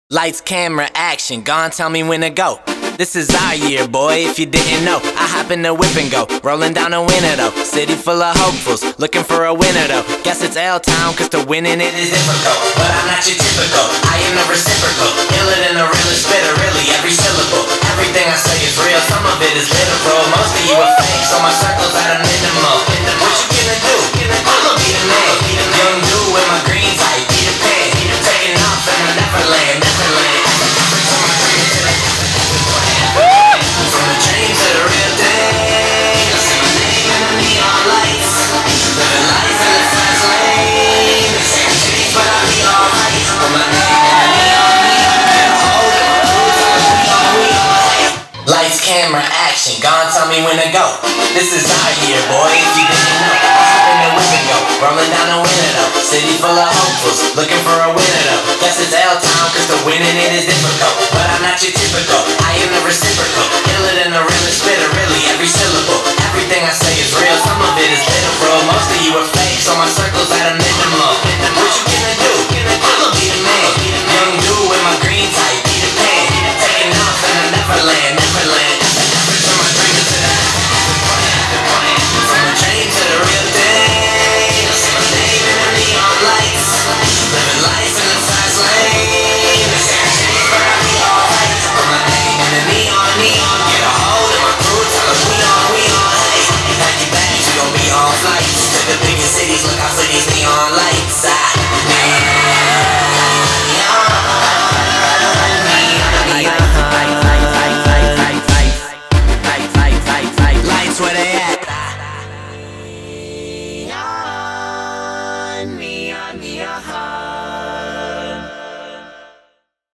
Lights, camera, action, gone tell me when to go. This is our year, boy, if you didn't know. I hop in the whip and go, rolling down a winner though. City full of hopefuls, looking for a winner though. Guess it's L-Town, cause to win in it is difficult. But I'm not your typical, I am the reciprocal. Iller than a realist spitter, really every syllable. Everything I say is real, some of it is literal. Most of you are fake, so my circle's at a minimal. What you gonna do? I'ma be the man. Young dude with my green tight, Peter Pan. Taking off in the Neverland, Neverland. From the dream to the real thing, I see my name in the neon lights. Living life in the fast lane. They say I change, but I'll be alright. Put my name in the neon. Lights, camera, action, gone tell me when to go. This is our year, boy, if you didn't know. Hop in the whip and go, rolling down the window though. City full of hopefuls, looking for a winner though. Guess it's L-Town, cause the winning it is